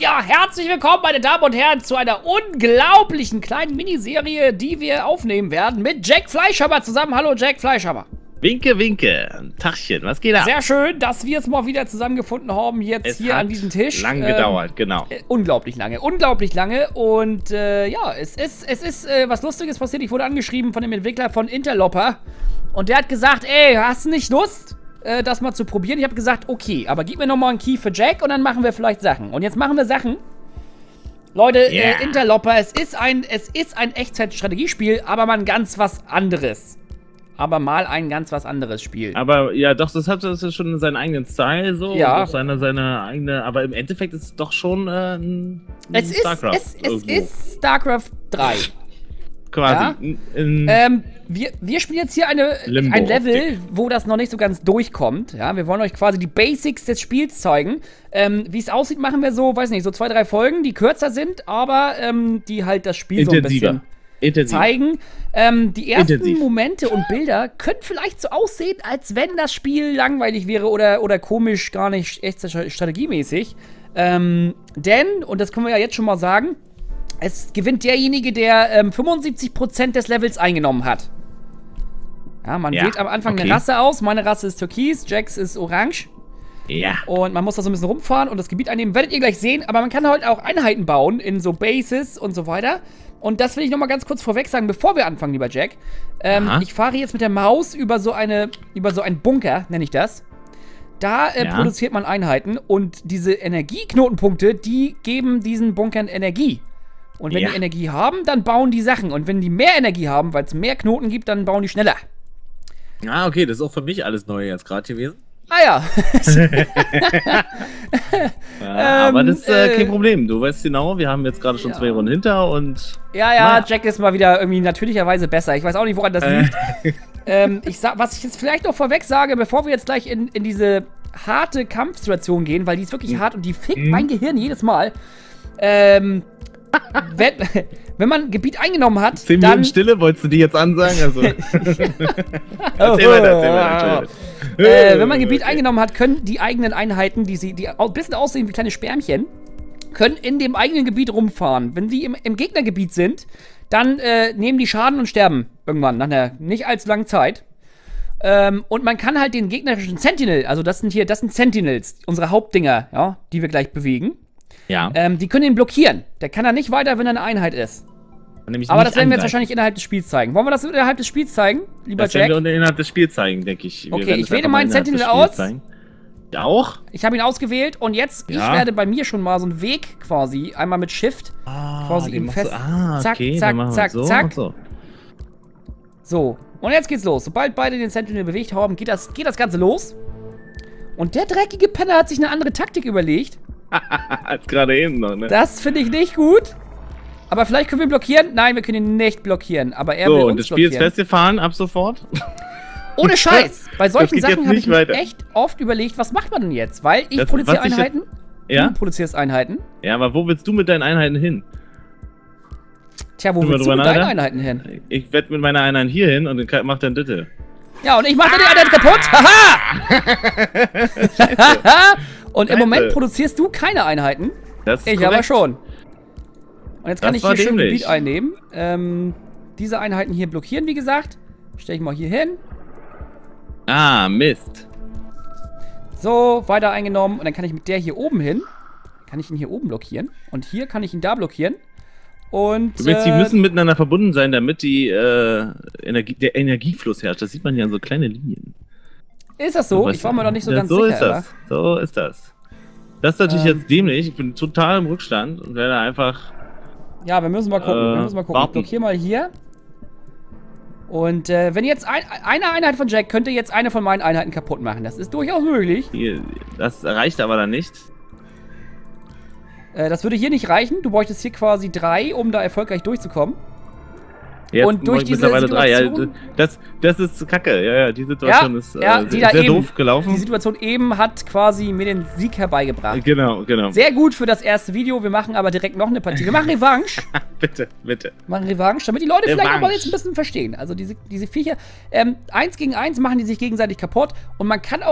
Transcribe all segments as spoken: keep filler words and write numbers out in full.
Ja, herzlich willkommen, meine Damen und Herren, zu einer unglaublichen kleinen Miniserie, die wir aufnehmen werden mit Jack Fleischhammer zusammen. Hallo, Jack Fleischhammer. Winke, winke. Tachchen, was geht ab? Sehr schön, dass wir es mal wieder zusammengefunden haben, jetzt es hier hat an diesem Tisch. Lang ähm, gedauert, genau. Äh, unglaublich lange, unglaublich lange. Und äh, ja, es ist, es ist äh, was Lustiges passiert. Ich wurde angeschrieben von dem Entwickler von Interloper. Und der hat gesagt, ey, hast du nicht Lust, äh, das mal zu probieren? Ich habe gesagt, okay, aber gib mir nochmal einen Key für Jack und dann machen wir vielleicht Sachen. Und jetzt machen wir Sachen. Leute, yeah. äh, Interloper, es ist ein, es ist ein Echtzeit-Strategiespiel, aber mal ganz was anderes. Aber mal ein ganz was anderes Spiel. Aber ja, doch, das hat das ist schon seinen eigenen Style so. Ja. Und auch seine, seine eigene, aber im Endeffekt ist es doch schon äh, ein, ein es StarCraft. Ist, es, es ist StarCraft drei. Quasi. Ja? In, in ähm, wir, wir spielen jetzt hier eine, Limbo ein Level, wo das noch nicht so ganz durchkommt. Ja, wir wollen euch quasi die Basics des Spiels zeigen. Ähm, wie es aussieht, machen wir so, weiß nicht, so zwei, drei Folgen, die kürzer sind, aber ähm, die halt das Spiel so ein bisschen Intensiv. zeigen. Ähm, die ersten Intensiv. Momente und Bilder können vielleicht so aussehen, als wenn das Spiel langweilig wäre oder, oder komisch, gar nicht echt strategiemäßig. Ähm, denn, und das können wir ja jetzt schon mal sagen, es gewinnt derjenige, der ähm, fünfundsiebzig Prozent des Levels eingenommen hat. Ja, man Ja, wählt am Anfang okay. eine Rasse aus. Meine Rasse ist Türkis, Jacks ist Orange. Ja. Und man muss da so ein bisschen rumfahren und das Gebiet einnehmen. Werdet ihr gleich sehen, aber man kann halt auch Einheiten bauen in so Bases und so weiter. Und das will ich nochmal ganz kurz vorweg sagen, bevor wir anfangen, lieber Jack. Ähm, ich fahre jetzt mit der Maus über so eine, über so einen Bunker, nenne ich das. Da äh, Ja. produziert man Einheiten und diese Energieknotenpunkte, die geben diesen Bunkern Energie. Und wenn Ja. die Energie haben, dann bauen die Sachen. Und wenn die mehr Energie haben, weil es mehr Knoten gibt, dann bauen die schneller. Ah, okay, das ist auch für mich alles neu jetzt gerade gewesen. Ah ja. Ja, aber das ist äh, äh, kein Problem. Du weißt genau, wir haben jetzt gerade schon ja. zwei Runden hinter und. Ja, ja, naja. Jack ist mal wieder irgendwie natürlicherweise besser. Ich weiß auch nicht, woran das liegt. ähm, ich sag, was ich jetzt vielleicht noch vorweg sage, bevor wir jetzt gleich in, in diese harte Kampfsituation gehen, weil die ist wirklich Mhm. hart und die fickt Mhm. mein Gehirn jedes Mal. Ähm, wenn, wenn man ein Gebiet eingenommen hat, Zehn dann... Minuten Stille, wolltest du die jetzt ansagen? Also. erzähl weiter, erzähl weiter. Äh, wenn man ein Gebiet okay. eingenommen hat, können die eigenen Einheiten, die, sie, die ein bisschen aussehen wie kleine Spermchen, können in dem eigenen Gebiet rumfahren. Wenn die im, im Gegnergebiet sind, dann äh, nehmen die Schaden und sterben irgendwann, nach einer nicht allzu langen Zeit. Ähm, und man kann halt den gegnerischen Sentinel, also das sind hier, das sind Sentinels, unsere Hauptdinger, ja, die wir gleich bewegen. Ja. Ähm, die können ihn blockieren. Der kann da nicht weiter, wenn er eine Einheit ist. Nämlich Aber nicht das werden wir jetzt angreifen. wahrscheinlich innerhalb des Spiels zeigen. Wollen wir das innerhalb des Spiels zeigen, lieber Das Jack? werden wir innerhalb des Spiels zeigen, denke ich. Wir Okay, werden ich es wähle einfach mal meinen innerhalb des Sentinel Spiels aus. zeigen. Ja, auch? Ich habe ihn ausgewählt und jetzt, Ja. ich werde bei mir schon mal so einen Weg quasi, einmal mit Shift, Ah, quasi den ihm machst du- fest, Ah, zack, okay, zack, dann machen wir zack, so zack. und so. So, und jetzt geht's los. Sobald beide den Sentinel bewegt haben, geht das, geht das Ganze los. Und der dreckige Penner hat sich eine andere Taktik überlegt. Als gerade eben noch, ne? Das finde ich nicht gut. Aber vielleicht können wir ihn blockieren. Nein, wir können ihn nicht blockieren. Aber er will So, uns und das Spiel ist blockieren. festgefahren, ab sofort. Ohne Scheiß. Bei solchen geht jetzt Sachen habe nicht ich mir weiter. echt oft überlegt, was macht man denn jetzt? Weil ich Das- produziere was ich Einheiten. Ja? Du produzierst Einheiten. Ja, aber wo willst du mit deinen Einheiten hin? Tja, wo Drüber, willst du drüber mit deinen nachdenken? Einheiten hin? Ich werde mit meiner Einheit hier hin und dann macht dann Ditte. Ja, und ich mache die Einheit kaputt. Haha! Und im Scheiße. Moment produzierst du keine Einheiten. Das ist Ich korrekt. aber schon. Und jetzt kann Das ich hier war schön ein dämlich. Gebiet einnehmen. Ähm, diese Einheiten hier blockieren, wie gesagt. Stelle ich mal hier hin. Ah, Mist. So, weiter eingenommen. Und dann kann ich mit der hier oben hin. Kann ich ihn hier oben blockieren. Und hier kann ich ihn da blockieren. Und. Du willst, die äh, müssen miteinander verbunden sein, damit die, äh, Energie, der Energiefluss herrscht. Das sieht man ja an so kleine Linien. Ist das so? Was- Ich war mir noch nicht so ja, ganz so sicher. ist das. So ist das. Das ist natürlich Ähm. jetzt dämlich. Ich bin total im Rückstand und werde einfach. Ja, wir müssen mal gucken. Äh, wir müssen mal gucken. Ich warten. blockiere mal hier. Und äh, wenn jetzt ein, eine Einheit von Jack könnte jetzt eine von meinen Einheiten kaputt machen. Das ist durchaus möglich. Hier, das reicht aber dann nicht. Äh, das würde hier nicht reichen. Du bräuchtest hier quasi drei, um da erfolgreich durchzukommen. Jetzt Und durch diese mittlerweile drei. Ja, Situation- das, das ist kacke. Ja, ja, die Situation Ja, ist äh, ja, die sehr, da sehr eben. doof gelaufen. Die Situation eben hat quasi mir den Sieg herbeigebracht. Genau, genau. Sehr gut für das erste Video. Wir machen aber direkt noch eine Partie. Wir machen Revanche. bitte, bitte. Wir machen Revanche, damit die Leute vielleicht Revanche. auch mal jetzt ein bisschen verstehen. Also diese, diese Viecher, ähm, eins gegen eins machen die sich gegenseitig kaputt. Und man kann auch im späteren Verlauf noch andere Einheitentypen bauen. Aber dazu kommen wir wahrscheinlich in einem späteren Video. Ähm, wir machen jetzt mal Revanche.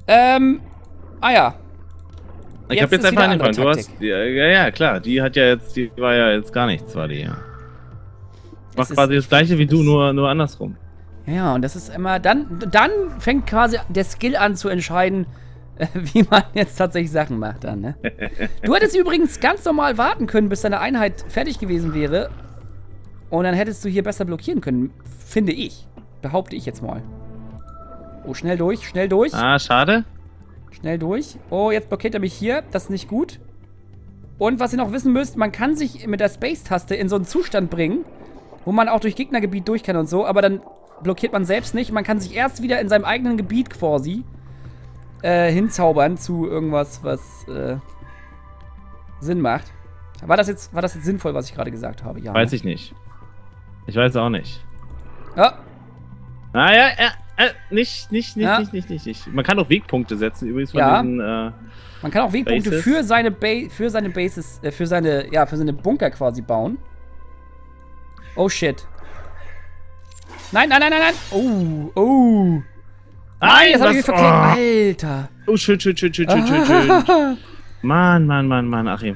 Ähm, ah ja. Ich Jetzt habe jetzt ist einfach wieder angefangen. Du andere hast. Ja, ja, ja, klar. Die hat ja jetzt. Die war ja jetzt gar nichts, war die ja. Macht ist- quasi das gleiche wie du, nur, nur andersrum. Ja, und das ist immer, dann, dann fängt quasi der Skill an zu entscheiden, äh, wie man jetzt tatsächlich Sachen macht dann, ne? Du hättest übrigens ganz normal warten können, bis deine Einheit fertig gewesen wäre. Und dann hättest du hier besser blockieren können, finde ich. Behaupte ich jetzt mal. Oh, schnell durch, schnell durch. Ah, schade. Schnell durch. Oh, jetzt blockiert er mich hier. Das ist nicht gut. Und was ihr noch wissen müsst, man kann sich mit der Space-Taste in so einen Zustand bringen, wo man auch durch Gegnergebiet durch kann und so, aber dann blockiert man selbst nicht. Man kann sich erst wieder in seinem eigenen Gebiet quasi äh, hinzaubern zu irgendwas, was äh, Sinn macht. War das jetzt, war das jetzt sinnvoll, was ich gerade gesagt habe? Ja. Weiß ne? ich nicht. Ich weiß auch nicht. Ja. Ah ja, ja, äh, nicht, nicht, nicht, Ja. nicht, nicht, nicht, nicht. Man kann auch Wegpunkte setzen, übrigens von Ja. diesen, äh, Man kann auch Wegpunkte Bases. für seine ba für seine Bases, äh, für seine, ja, für seine Bunker quasi bauen. Oh shit. Nein, nein, nein, nein, nein. Oh, oh. Nein, jetzt hab ich mich was- verklickt. oh. Alter. Oh, schön, schön, schön, schön, schön, schön, schön. Mann, Mann, Mann, Mann, Achim.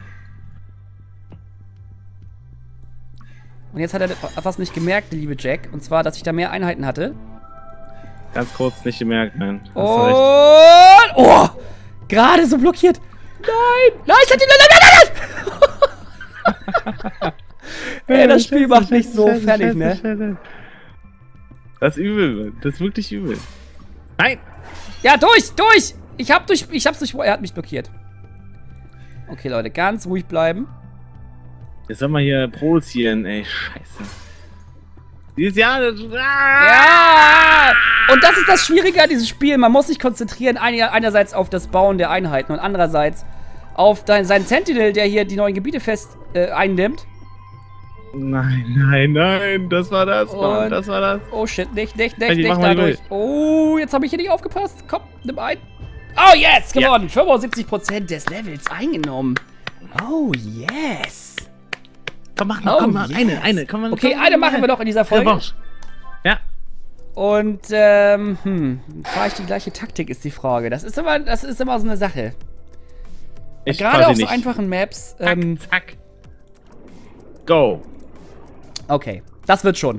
Und jetzt hat er etwas nicht gemerkt, der liebe Jack. Und zwar, dass ich da mehr Einheiten hatte. Ganz kurz nicht gemerkt, nein. Hast Und... recht. Oh! Gerade so blockiert. Nein! Nein, ich hatte ihn... Nein, nein, nein, nein! Ey, das Spiel macht mich so Scheiße, fertig, Scheiße, ne? Scheiße. Das ist übel, das ist wirklich übel. Nein! Ja, durch, durch! Ich hab durch... Ich hab's durch... Er hat mich blockiert. Okay, Leute, ganz ruhig bleiben. Jetzt soll man hier produzieren, ey, scheiße. Dieses Jahr... Ah! Ja! Und das ist das Schwierige an diesem Spiel. Man muss sich konzentrieren, einer- einerseits auf das Bauen der Einheiten und andererseits auf dein, seinen Sentinel, der hier die neuen Gebiete fest äh, einnimmt. Nein, nein, nein, das war das, Mann, Und- das war das. Oh shit, nicht, nicht, Hey, nicht, die nicht machen wir dadurch. Oh, jetzt habe ich hier nicht aufgepasst. Komm, nimm ein. Oh, yes, gewonnen. fünfundsiebzig Prozent des Levels eingenommen. Oh, yes. Komm, mach noch, Oh, komm mal, yes. eine, eine, komm mal. Okay, komm, eine machen wir noch in dieser Folge. Revanche. Ja. Und, ähm, hm, fahre ich die gleiche Taktik, ist die Frage. Das ist immer, das ist immer so eine Sache. Ich Gerade quasi auf so nicht. einfachen Maps. Zack, Ähm, zack. Go. okay, das wird schon.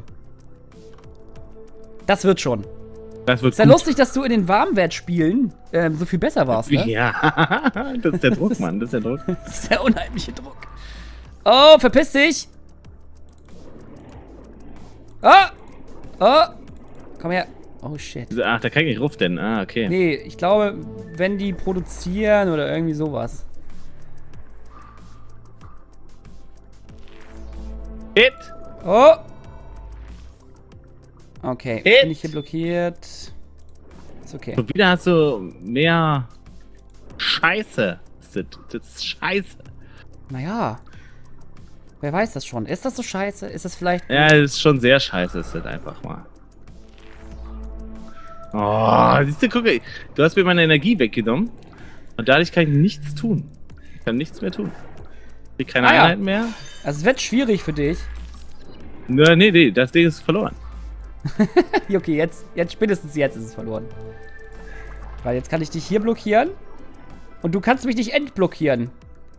Das wird schon. Das wird Ist ja gut. lustig, dass du in den Warmwertspielen ähm, so viel besser warst, ne? Ja, das ist der Druck, Mann, das ist der Druck. Das ist der unheimliche Druck. Oh, verpiss dich! Oh! Oh! Komm her. Oh, shit. Ach, da kann ich nicht ruf denn. Ah, okay. Nee, ich glaube, wenn die produzieren oder irgendwie sowas. Hit! Oh! Okay, Hit. bin ich hier blockiert. Ist okay. Und wieder hast du mehr Scheiße. Das ist, das ist Scheiße. Naja. Wer weiß das schon? Ist das so scheiße? Ist das vielleicht... Ja, das ist schon sehr scheiße, ist das einfach mal. Oh, siehst du, guck, ey, du hast mir meine Energie weggenommen und dadurch kann ich nichts tun. Ich kann nichts mehr tun. Ich krieg keine Ah ja. Einheiten mehr. Also es wird schwierig für dich. Nö, nee, nee, das Ding ist verloren. Okay, jetzt, jetzt spätestens jetzt ist es verloren. Weil jetzt kann ich dich hier blockieren. Und du kannst mich nicht entblockieren.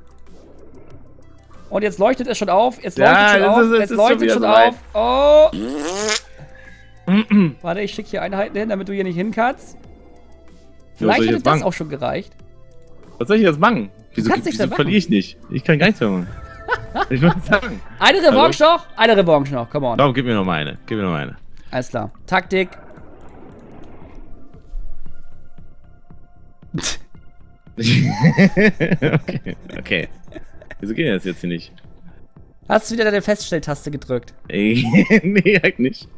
Und jetzt leuchtet es schon auf. Jetzt leuchtet Ja, schon das auf. ist- es Jetzt ist leuchtet schon schon wieder auf. Oh. Warte, ich schicke hier Einheiten hin, damit du hier nicht hin kannst. Vielleicht soll ich hätte jetzt das machen? auch schon gereicht. Was soll ich jetzt machen? Wieso, kannst nichts wieso mehr verliere ich nicht? Ich kann gar nichts mehr machen. Ich würde sagen. Eine Revanche noch? Eine Revanche noch. Come on. Komm, gib mir noch mal eine. Gib mir noch mal eine. Alles klar. Taktik. okay, okay. Wieso geht das jetzt hier nicht? Hast du wieder deine Feststelltaste gedrückt? Ey, nee, halt nicht.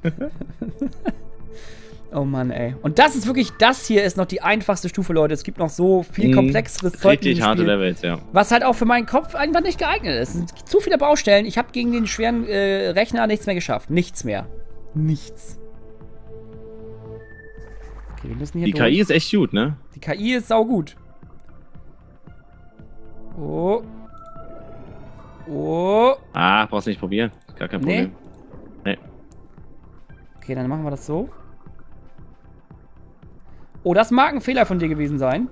Oh Mann, ey. Und das ist wirklich, das hier ist noch die einfachste Stufe, Leute. Es gibt noch so viel Mhm. komplexeres Zeug in Richtig dem harte Spiel, Levels, ja. was halt auch für meinen Kopf einfach nicht geeignet ist. Es sind zu viele Baustellen. Ich habe gegen den schweren äh, Rechner nichts mehr geschafft. Nichts mehr. Nichts. Okay, wir müssen hier Die durch. K I ist echt gut, ne? Die K I ist saugut. Oh. Oh. Ah, brauchst nicht probieren. Gar kein Nee. Problem. Nee. Okay, dann machen wir das so. Oh, das mag ein Fehler von dir gewesen sein.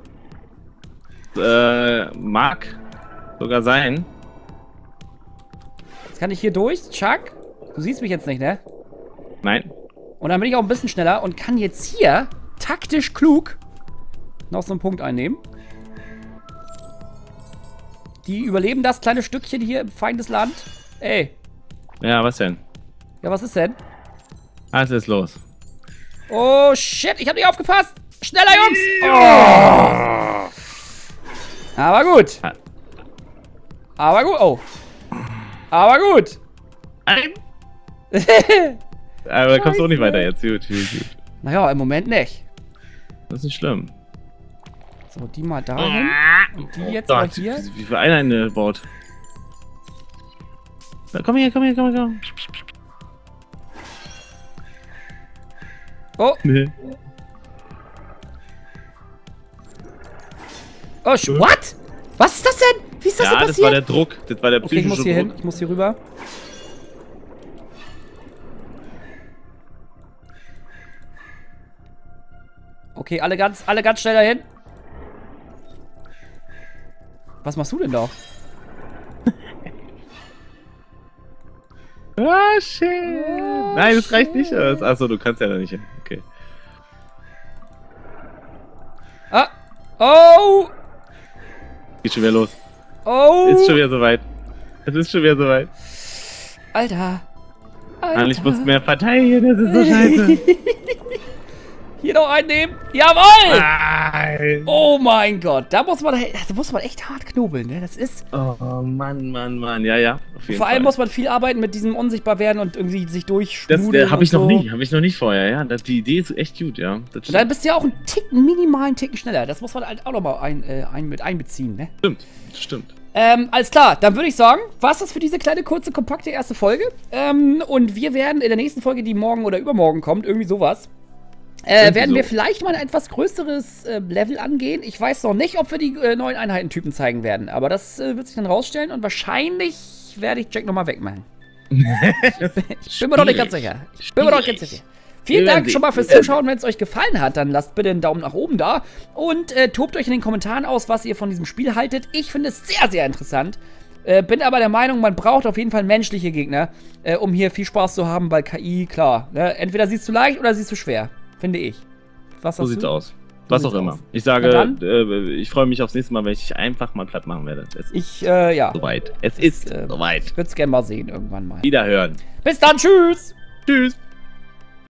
Äh, mag sogar sein. Jetzt kann ich hier durch. Chuck, du siehst mich jetzt nicht, ne? Nein. Und dann bin ich auch ein bisschen schneller und kann jetzt hier taktisch klug noch so einen Punkt einnehmen. Die überleben das kleine Stückchen hier im Feindesland. Ey. Ja, was denn? Ja, was ist denn? Was ist los? Oh, shit, ich hab nicht aufgepasst. Schneller, Jungs. Oh. Aber gut. Aber gut. Oh. Aber gut. Nein. Aber da kommst du auch nicht weiter jetzt. Gut, gut, gut. Naja, im Moment nicht. Das ist nicht schlimm. So, die mal dahin. Und die jetzt Oh mal Gott, hier. wie viel Einheiten baut. Na, komm her, komm her, komm her, komm. Oh. Nee. Oh, what? Was ist das denn? Wie ist das Ja, denn passiert? das war der Druck. Das war der Okay, ich muss psychische hier Druck. hin. Ich muss hier rüber. Okay, alle ganz, alle ganz schnell dahin. Was machst du denn da? Ah, shit. Nein, das reicht nicht aus. Achso, du kannst ja da nicht hin. Okay. Ah! Oh! Geht schon wieder los. Oh! Ist schon wieder soweit. Es ist schon wieder soweit. Alter! Alter! Mann, ich muss mehr verteidigen, das ist so scheiße. Hier noch einnehmen! Jawoll! Nein. Oh mein Gott! Da muss man, da muss man echt hart knobeln, ne? Das ist... Oh Mann, Mann, Mann. Ja, ja. Auf jeden Vor allem Fall. muss man viel arbeiten mit diesem Unsichtbarwerden und irgendwie sich Das durchschmudeln äh, habe ich und noch so. nie. Habe ich noch nicht vorher, ja. Das, die Idee ist echt gut, ja. Das Und dann bist du ja auch einen Ticken, minimalen Ticken schneller. Das muss man halt auch nochmal ein, äh, ein, mit einbeziehen, ne? stimmt. Das stimmt. Ähm, alles klar, dann würde ich sagen, war's das für diese kleine, kurze, kompakte erste Folge. Ähm, und wir werden in der nächsten Folge, die morgen oder übermorgen kommt, irgendwie sowas, äh, Irgendwie werden wir so. vielleicht mal ein etwas größeres äh, Level angehen. Ich weiß noch nicht, ob wir die äh, neuen Einheitentypen zeigen werden, aber das äh, wird sich dann rausstellen und wahrscheinlich werde ich Jack nochmal wegmachen. Ich bin mir doch nicht ganz sicher. Ich bin mir doch nicht ganz sicher. Vielen Wir werden Dank schon mal fürs sehen. Zuschauen. Wenn es euch gefallen hat, dann lasst bitte einen Daumen nach oben da. Und äh, tobt euch in den Kommentaren aus, was ihr von diesem Spiel haltet. Ich finde es sehr, sehr interessant. Äh, bin aber der Meinung, man braucht auf jeden Fall menschliche Gegner, äh, um hier viel Spaß zu haben, weil K I, klar, ne? Entweder siehst du leicht oder siehst du schwer. Finde ich. Was So sagst sieht's du? aus. Was sieht's auch immer. aus. Ich sage, Na dann. äh, ich freue mich aufs nächste Mal, wenn ich dich einfach mal platt machen werde. Es ist Ich, äh, ja. soweit. Es ist äh, soweit. Ich würde es gerne mal sehen, irgendwann mal. Wiederhören. Bis dann, tschüss! Tschüss.